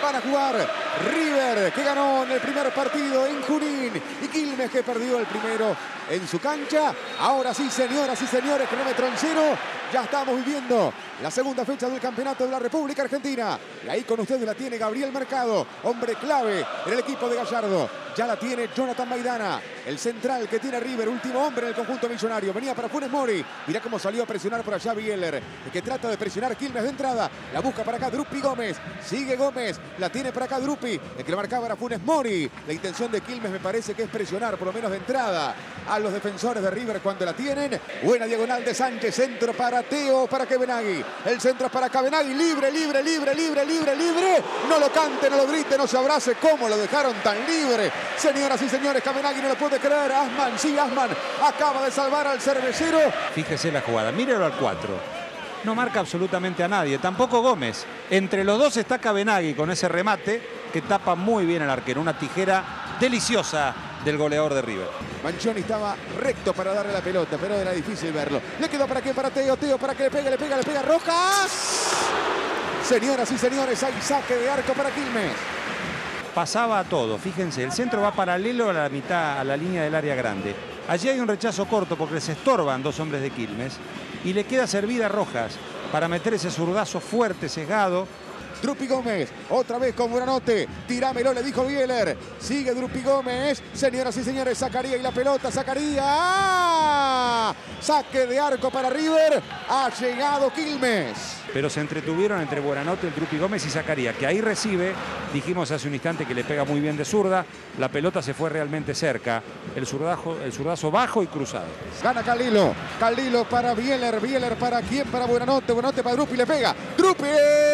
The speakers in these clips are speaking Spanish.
van a jugar River, que ganó en el primer partido en Junín, y Quilmes, que perdió el primero en su cancha. Ahora sí, señoras y señores, cronómetro en cero. Ya estamos viviendo la segunda fecha del Campeonato de la República Argentina. Y ahí con ustedes la tiene Gabriel Mercado, hombre clave en el equipo de Gallardo. Ya la tiene Jonathan Maidana, el central que tiene River, último hombre en el conjunto millonario. Venía para Funes Mori. Mirá cómo salió a presionar por allá Bieler, el que trata de presionar Quilmes de entrada. La busca para acá Drupi Gómez. Sigue Gómez. La tiene para acá Drupi. El que lo marcaba era Funes Mori. La intención de Quilmes me parece que es presionar, por lo menos de entrada, a los defensores de River cuando la tienen. Buena diagonal de Sánchez. Centro para Teo, para Kebenagui. El centro es para Kebenagui. Libre, libre, libre, libre, libre, libre. No lo cante, no lo grite, no se abrace. ¿Cómo lo dejaron tan libre? Señoras y señores, Kebenagui no lo puede creer. Asman, sí, Asman acaba de salvar al cervecero. Fíjese la jugada, míralo al 4. No marca absolutamente a nadie, tampoco Gómez. Entre los dos está Kebenagui con ese remate que tapa muy bien al arquero. Una tijera deliciosa del goleador de River. Manchoni estaba recto para darle la pelota, pero era difícil verlo. Le quedó para qué, para Teo, Teo para que le pega, le pega Rojas. Señoras y señores, hay saque de arco para Quilmes. Pasaba a todo, fíjense, el centro va paralelo a la mitad, a la línea del área grande. Allí hay un rechazo corto porque les estorban dos hombres de Quilmes y le queda servida a Rojas para meter ese zurdazo fuerte, sesgado. Drupi Gómez, otra vez con Buenanote. Tirámelo, le dijo Bieler. Sigue Drupi Gómez. Señoras y señores, Zacarías y la pelota. Zacarías. ¡Ah! Saque de arco para River. Ha llegado Quilmes. Pero se entretuvieron entre Buenanote, el Drupi Gómez y Zacarías, que ahí recibe. Dijimos hace un instante que le pega muy bien de zurda. La pelota se fue realmente cerca. El zurdazo bajo y cruzado. Gana Calilo. Calilo para Bieler. Bieler para quién? Para Buenanote. Buenanote para Drupi. Le pega. ¡Drupi!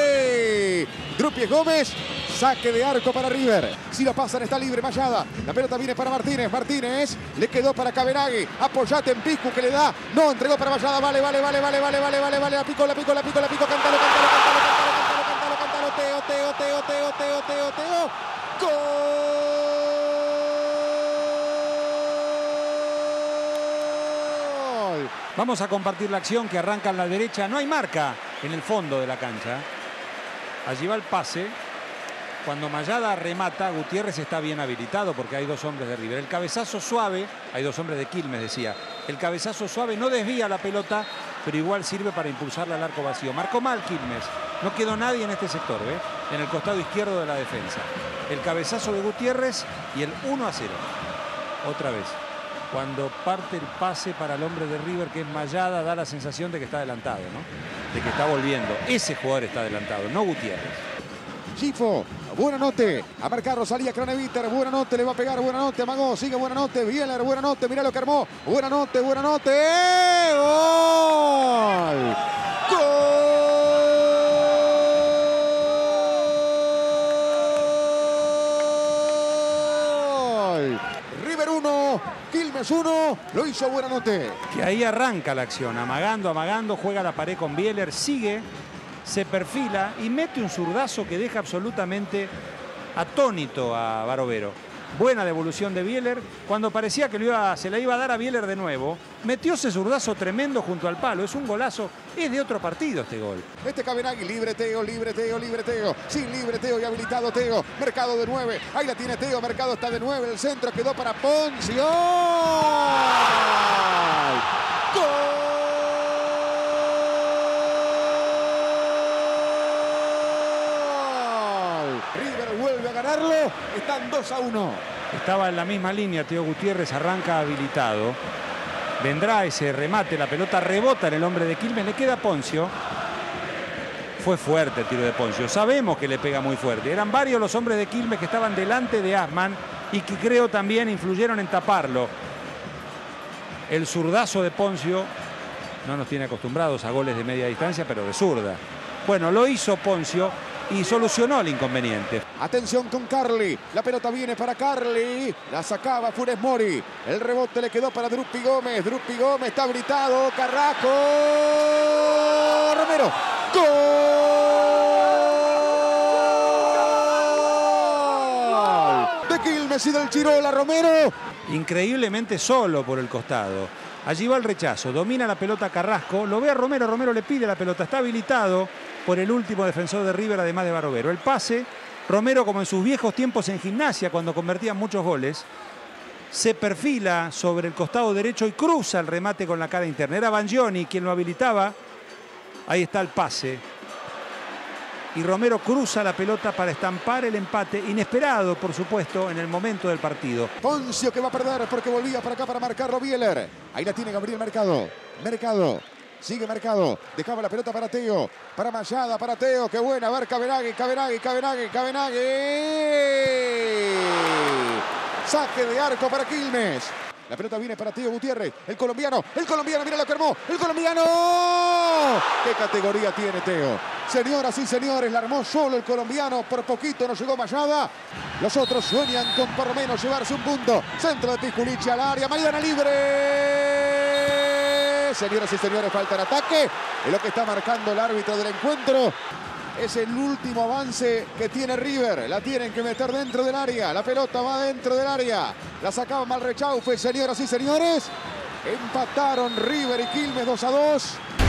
Drupi Gómez, saque de arco para River. Si lo pasan, está libre Mayada. La pelota viene para Martínez. Martínez le quedó para Kebenagui. Apoyate en Piscu que le da. No, entregó para Mayada. Vale. La pico. Cántalo. Teo. ¡Gol! Vamos a compartir la acción que arranca en la derecha. No hay marca en el fondo de la cancha. Allí va el pase. Cuando Mayada remata, Gutiérrez está bien habilitado porque hay dos hombres de River. El cabezazo suave, hay dos hombres de Quilmes, decía. El cabezazo suave no desvía la pelota, pero igual sirve para impulsarla al arco vacío. Marcó mal Quilmes. No quedó nadie en este sector, ¿ve? En el costado izquierdo de la defensa. El cabezazo de Gutiérrez y el 1-0. Otra vez. Cuando parte el pase para el hombre de River, que es Mayada, da la sensación de que está adelantado, ¿no? De que está volviendo. Ese jugador está adelantado, no Gutiérrez. Chifo, Buenanote, a marcar Rosalía Croneviter, Buenanote le va a pegar, Buenanote, amagó, sigue Buenanote, Bieler, Buenanote, mirá lo que armó, Buenanote, ¡gol! ¡Gol! River 1, Quilmes 1, lo hizo Buenanote. Que ahí arranca la acción, amagando, juega la pared con Bieler, sigue, se perfila y mete un zurdazo que deja absolutamente atónito a Barovero. Buena devolución de Bieler. Cuando parecía que se la iba a dar a Bieler de nuevo, metió ese zurdazo tremendo junto al palo. Es un golazo, es de otro partido este gol. Este Kebenagui, libre Teo. Sin libre Teo y habilitado Teo. Mercado de 9. Ahí la tiene Teo. Mercado está de 9. El centro quedó para Poncio. ¡Gol! Están 2-1. Estaba en la misma línea Teo Gutiérrez, arranca habilitado. Vendrá ese remate, la pelota rebota en el hombre de Quilmes, le queda Poncio. Fue fuerte el tiro de Poncio, sabemos que le pega muy fuerte. Eran varios los hombres de Quilmes que estaban delante de Asman y que creo también influyeron en taparlo. El zurdazo de Poncio no nos tiene acostumbrados a goles de media distancia, pero de zurda. Bueno, lo hizo Poncio y solucionó el inconveniente. Atención con Carli. La pelota viene para Carli. La sacaba Funes Mori. El rebote le quedó para Drupi Gómez. Drupi Gómez está habilitado. Carrasco. Romero. ¡Gol! De Quilmes y del Chirola, Romero. Increíblemente solo por el costado. Allí va el rechazo. Domina la pelota Carrasco. Lo ve a Romero. Romero le pide la pelota. Está habilitado por el último defensor de River, además de Barovero. El pase Romero, como en sus viejos tiempos en Gimnasia, cuando convertía muchos goles, se perfila sobre el costado derecho y cruza el remate con la cara interna. Era Bangioni quien lo habilitaba. Ahí está el pase. Y Romero cruza la pelota para estampar el empate, inesperado, por supuesto, en el momento del partido. Poncio que va a perder porque volvía para acá para marcarlo Bieler. Ahí la tiene Gabriel Mercado. Mercado. Sigue Mercado. Dejaba la pelota para Teo. Para Mayada, para Teo. Qué buena. A ver, Cabenagui. Saque de arco para Quilmes. La pelota viene para Teo Gutiérrez. El colombiano, mira lo que armó. El colombiano. ¿Qué categoría tiene Teo? Señoras y señores, la armó solo el colombiano. Por poquito no llegó Mayada. Los otros sueñan con por lo menos llevarse un punto. Centro de Pisculichi al área. Maidana libre. Señoras y señores, falta en ataque. Es lo que está marcando el árbitro del encuentro. Es el último avance que tiene River. La tienen que meter dentro del área. La pelota va dentro del área. La sacaba Malrechaufe, señoras y señores. Empataron River y Quilmes 2-2.